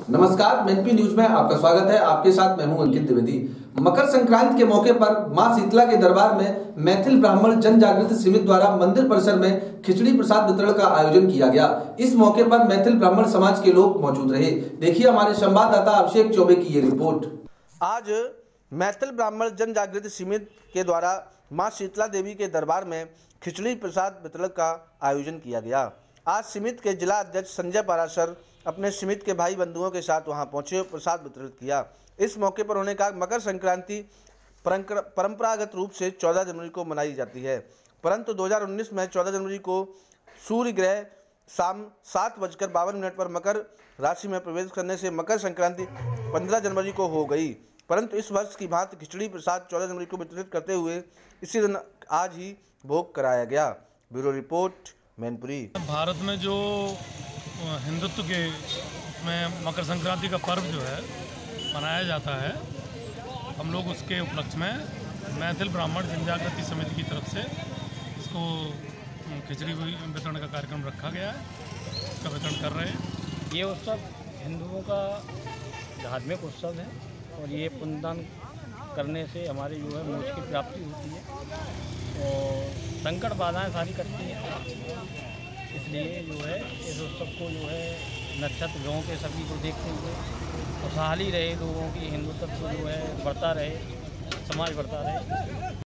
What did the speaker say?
नमस्कार, मेनपी न्यूज में आपका स्वागत है। आपके साथ मैं हूं अंकित द्विवेदी। मकर संक्रांति के मौके पर मां शीतला के दरबार में मैथिल ब्राह्मण जन जागृति समिति द्वारा मंदिर परिसर में खिचड़ी प्रसाद वितरण का आयोजन किया गया। इस मौके पर मैथिल ब्राह्मण समाज के लोग मौजूद रहे। देखिए हमारे संवाददाता अभिषेक चौबे की ये रिपोर्ट। आज मैथिल ब्राह्मण जन जागृति समिति के द्वारा मां शीतला देवी के दरबार में खिचड़ी प्रसाद वितरण का आयोजन किया गया। आज समिति के जिला अध्यक्ष संजय पाराशर अपने समिति के भाई बंधुओं के साथ वहां पहुंचे, प्रसाद वितरित किया। इस मौके पर उन्होंने कहा मकर संक्रांति परंपरागत रूप से 14 जनवरी को मनाई जाती है, परंतु 2019 में 14 जनवरी को सूर्य ग्रह शाम 7:52 पर मकर राशि में प्रवेश करने से मकर संक्रांति 15 जनवरी को हो गई। परंतु इस वर्ष की भांति खिचड़ी प्रसाद 14 जनवरी को वितरित करते हुए इसी दिन आज ही भोग कराया गया। Bureau report, Mainpuri. भारत में जो हिंदुत्व के में मकर संक्रांति का पर्व जो है मनाया जाता है, हम लोग उसके उपलक्ष्य में मैथिल ब्राह्मण जन जागृति समिति की तरफ से इसको खिचड़ी वितरण का कार्यक्रम रखा गया है, इसका वितरण कर रहे हैं। ये उत्सव हिंदुओं का धार्मिक उत्सव है और ये पुण्यदान करने से हमारे जो है मोक्ष की प्राप्ति होती है और संकट बाधाएं सारी कटती हैं। इसलिए जो है इस उत्सव को जो है नक्षत्र ग्रहों के सभी को देखते हुए खुशहाली रहे, लोगों की हिंदुत्व जो है बढ़ता रहे, समाज बढ़ता रहे।